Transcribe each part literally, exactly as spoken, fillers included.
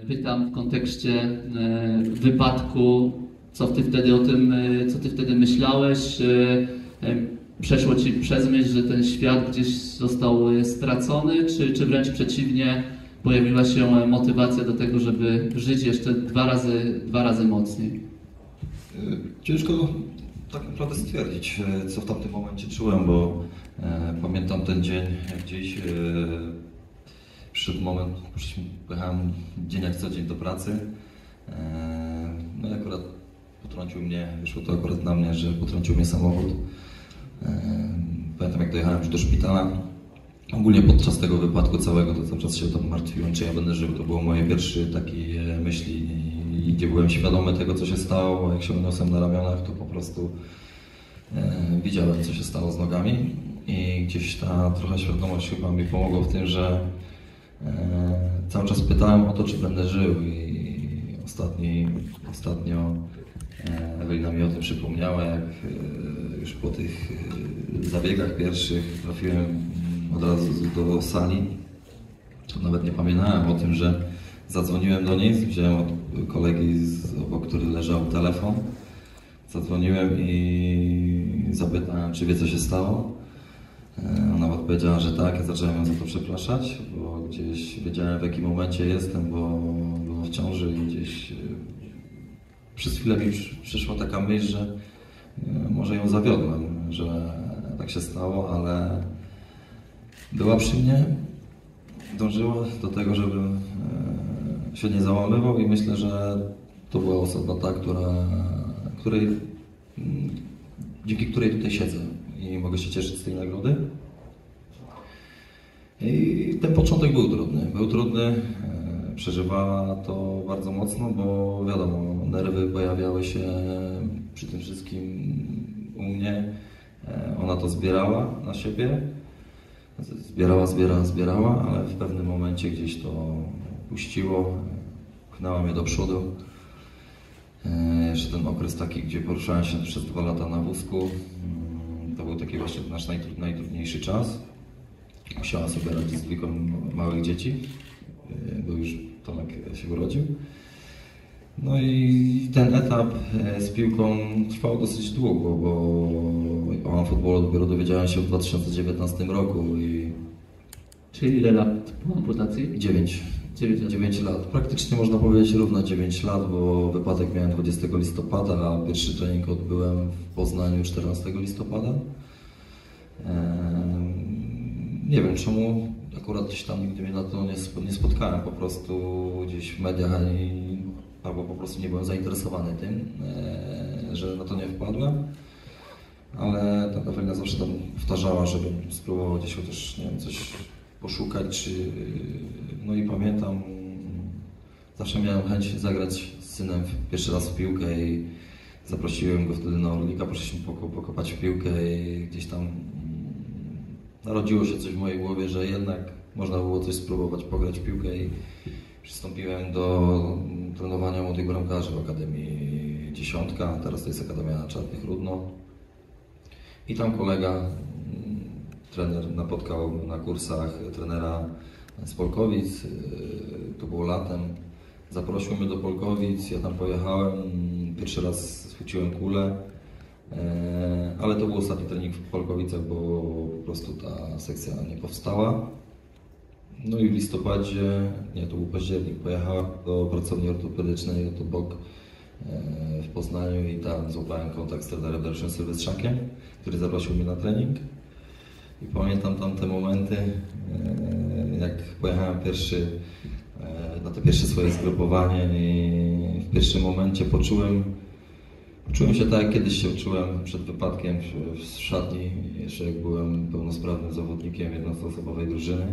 pytam w kontekście wypadku, co ty wtedy o tym, co ty wtedy myślałeś? Przeszło ci przez myśl, że ten świat gdzieś został stracony, czy, czy wręcz przeciwnie, pojawiła się motywacja do tego, żeby żyć jeszcze dwa razy, dwa razy mocniej? Ciężko tak naprawdę stwierdzić, co w tamtym momencie czułem, bo e, pamiętam ten dzień jak dziś. E, przyszedł moment, pojechałem dzień jak co dzień do pracy. E, no i akurat potrącił mnie, wyszło to akurat na mnie, że potrącił mnie samochód. E, pamiętam jak dojechałem już do szpitala. Ogólnie podczas tego wypadku całego to cały czas się tam martwiłem, czy ja będę żył. To było moje pierwsze takie myśli, i gdzie byłem świadomy tego, co się stało. Jak się uniosłem na ramionach, to po prostu e, widziałem, co się stało z nogami. I gdzieś ta trochę świadomość chyba mi pomogła w tym, że e, cały czas pytałem o to, czy będę żył. I ostatni, ostatnio e, Ewelina mi o tym przypomniała, jak e, już po tych e, zabiegach pierwszych trafiłem od razu do sali. To nawet nie pamiętałem o tym, że zadzwoniłem do niej, wziąłem od kolegi z obok, który leżał, telefon. Zadzwoniłem i zapytałem, czy wie, co się stało. Ona odpowiedziała, że tak. Ja zacząłem ją za to przepraszać, bo gdzieś wiedziałem, w jakim momencie jestem, bo była w ciąży i gdzieś przez chwilę mi przyszła taka myśl, że może ją zawiodłem, że tak się stało, ale była przy mnie, dążyła do tego, żebym się nie załamywał i myślę, że to była osoba ta, która, której, dzięki której tutaj siedzę i mogę się cieszyć z tej nagrody. I ten początek był trudny. Był trudny, przeżywała to bardzo mocno, bo wiadomo, nerwy pojawiały się przy tym wszystkim u mnie. Ona to zbierała na siebie. Zbierała, zbierała, zbierała, ale w pewnym momencie gdzieś to puściło, pchnęła mnie do przodu. Jeszcze ten okres taki, gdzie poruszałem się przez dwa lata na wózku, to był taki właśnie nasz najtrudniejszy czas. Musiała sobie radzić z dwójką małych dzieci, bo już Tomek się urodził. No i ten etap z piłką trwał dosyć długo, bo o futbolu dopiero dowiedziałem się w dwa tysiące dziewiętnastym roku. I czyli ile lat po amputacji? dziewięć. dziewięć lat. Praktycznie można powiedzieć równo dziewięć lat, bo wypadek miałem dwudziestego listopada, a pierwszy trening odbyłem w Poznaniu czternastego listopada. Nie wiem czemu, akurat gdzieś tam nigdy mnie na to nie spotkałem, po prostu gdzieś w mediach ani albo po prostu nie byłem zainteresowany tym, że na to nie wpadłem. Ale ta Ewelina zawsze tam powtarzała, żebym spróbował gdzieś chociaż, nie wiem, coś poszukać, czy... No i pamiętam, zawsze miałem chęć zagrać z synem pierwszy raz w piłkę i zaprosiłem go wtedy na Orlika, poszliśmy pokopać w piłkę i gdzieś tam narodziło się coś w mojej głowie, że jednak można było coś spróbować, pograć w piłkę i przystąpiłem do trenowania młodych bramkarzy w Akademii Dziesiątka, teraz to jest Akademia Czarnych Rudno. I tam kolega, trener napotkał na kursach trenera z Polkowic, to było latem, zaprosił mnie do Polkowic, ja tam pojechałem, pierwszy raz schwyciłem kulę, ale to był ostatni trening w Polkowicach, bo po prostu ta sekcja nie powstała. No i w listopadzie, nie, to był październik, pojechałem do pracowni ortopedycznej Oto Bok w Poznaniu i tam złapałem kontakt z trenerem Dariuszem Sylwestrzakiem, który zaprosił mnie na trening. I pamiętam tamte momenty, jak pojechałem pierwszy, na to pierwsze swoje zgrupowanie i w pierwszym momencie poczułem, poczułem się tak, jak kiedyś się czułem przed wypadkiem w szatni, jeszcze jak byłem pełnosprawnym zawodnikiem jednostoosobowej drużyny.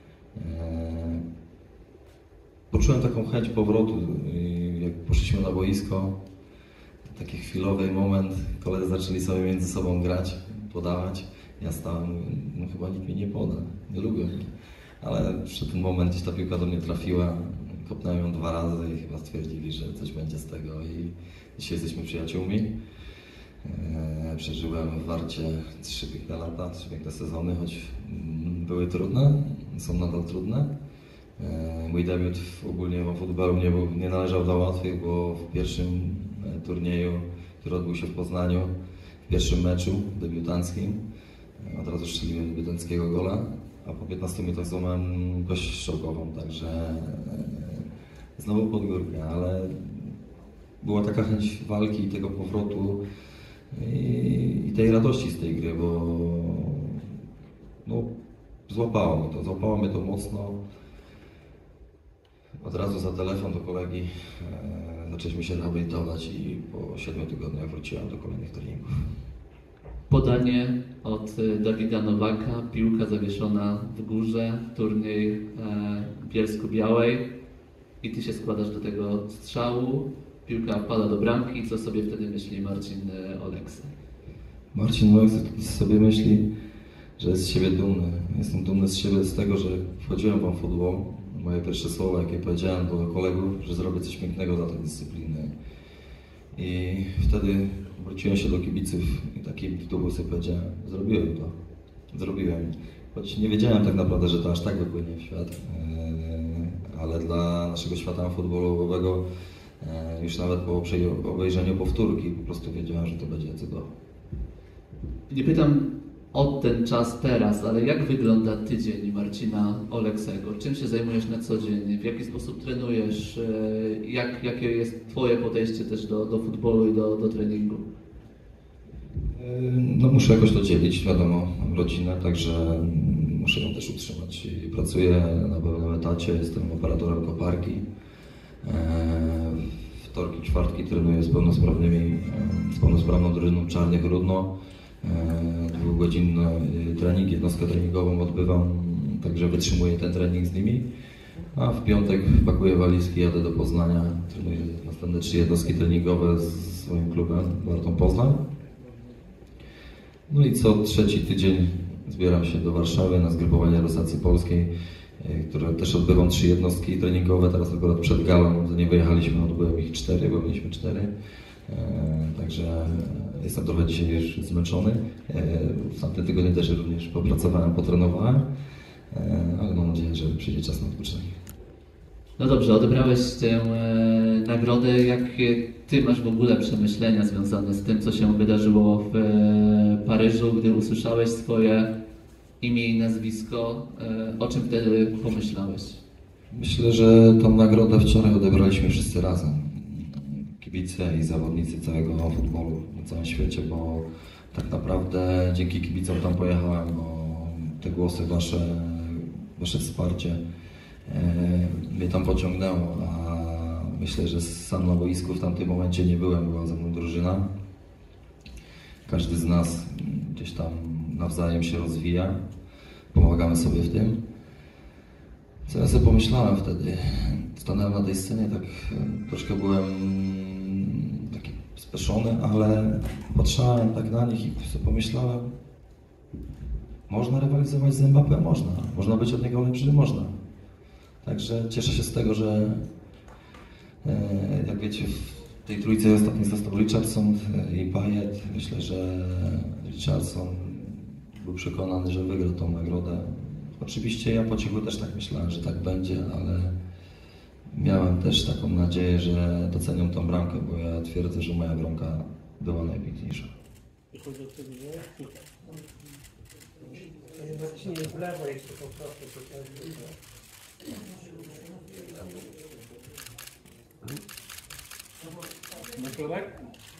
Poczułem taką chęć powrotu i jak poszliśmy na boisko, taki chwilowy moment, koledzy zaczęli sobie między sobą grać, podawać. Ja stałem, no chyba nikt mi nie poda, nie lubię mnie. Ale przy tym moment gdzieś ta piłka do mnie trafiła, kopnąłem ją dwa razy i chyba stwierdzili, że coś będzie z tego i dzisiaj jesteśmy przyjaciółmi. Eee, przeżyłem w Warcie trzy piękne lata, trzy piękne sezony, choć były trudne, są nadal trudne. E, Mój debiut w, ogólnie w futbolu nie, był, nie należał do łatwych, bo w pierwszym e, turnieju, który odbył się w Poznaniu, w pierwszym meczu debiutanckim, e, od razu strzeliłem debiutanckiego gola, a po piętnastu minutach złamałem kość szczołkową, także e, znowu pod górkę, ale była taka chęć walki i tego powrotu i, i tej radości z tej gry, bo no, złapało mnie to, złapało mnie to mocno. Od razu za telefon do kolegi e, zaczęliśmy się rehabilitować i po siedmiu tygodniach wróciłem do kolejnych treningów. Podanie od Dawida Nowaka, piłka zawieszona w górze, turniej e, Bielsku-Białej i ty się składasz do tego strzału, piłka wpada do bramki. Co sobie wtedy myśli Marcin Oleksa? Marcin Oleksa sobie myśli, że jest z siebie dumny. Jestem dumny z siebie, z tego, że wchodziłem w OneFootball. Moje pierwsze słowa, jakie powiedziałem do kolegów, że zrobię coś pięknego dla tej dyscypliny. I wtedy wróciłem się do kibiców i taki w duchu sobie powiedziałem, zrobiłem to, zrobiłem. Choć nie wiedziałem tak naprawdę, że to aż tak wypłynie w świat, ale dla naszego świata futbolowego już nawet po obejrzeniu powtórki po prostu wiedziałem, że to będzie cudowne. Nie pytam o ten czas teraz, ale jak wygląda tydzień Marcina Oleksego? Czym się zajmujesz na co dzień? W jaki sposób trenujesz? Jak, jakie jest twoje podejście też do, do futbolu i do, do treningu? No muszę jakoś to dzielić, wiadomo, mam rodzinę, także muszę ją też utrzymać. I pracuję na pełnym etacie, jestem operatorem koparki. Wtorki, czwartki trenuję z pełnosprawnymi, z pełnosprawną drużyną Czarnych Rudno. Dwugodzinny trening, jednostkę treningową odbywam, także wytrzymuję ten trening z nimi. A w piątek pakuję walizki, jadę do Poznania, trenuję następne trzy jednostki treningowe z swoim klubem Wartą Poznań. No i co trzeci tydzień zbieram się do Warszawy na zgrupowanie reprezentacji polskiej, które też odbywam trzy jednostki treningowe. Teraz akurat przed galą, zanim wyjechaliśmy, odbyłem ich cztery, bo mieliśmy cztery. Także jestem trochę dzisiaj już zmęczony. W tamtym tygodniu też również popracowałem, potrenowałem, ale mam nadzieję, że przyjdzie czas na odpoczynek. No dobrze, odebrałeś tę e, nagrodę. Jakie ty masz w ogóle przemyślenia związane z tym, co się wydarzyło w e, Paryżu, gdy usłyszałeś swoje imię i nazwisko? E, o czym wtedy pomyślałeś? Myślę, że tą nagrodę wczoraj odebraliśmy wszyscy razem. Kibice i zawodnicy całego futbolu na całym świecie, bo tak naprawdę dzięki kibicom tam pojechałem, bo te głosy, wasze, wasze wsparcie e, mnie tam pociągnęło, a myślę, że sam na boisku w tamtym momencie nie byłem, była ze mną drużyna. Każdy z nas gdzieś tam nawzajem się rozwija, pomagamy sobie w tym. Co ja sobie pomyślałem wtedy? Stanąłem na tej scenie, tak troszkę byłem taki speszony, ale patrzałem tak na nich i sobie pomyślałem, można rywalizować z Mbappé? Można. Można być od niego lepszy? Można. Także cieszę się z tego, że jak wiecie, w tej trójce ostatnio został Richardson i Payet. Myślę, że Richardson był przekonany, że wygra tą nagrodę. Oczywiście ja po cichu też tak myślałem, że tak będzie, ale miałem też taką nadzieję, że docenią tą bramkę, bo ja twierdzę, że moja bramka była najpiękniejsza. Zacznij w lewo jeszcze po prostu. Na środek?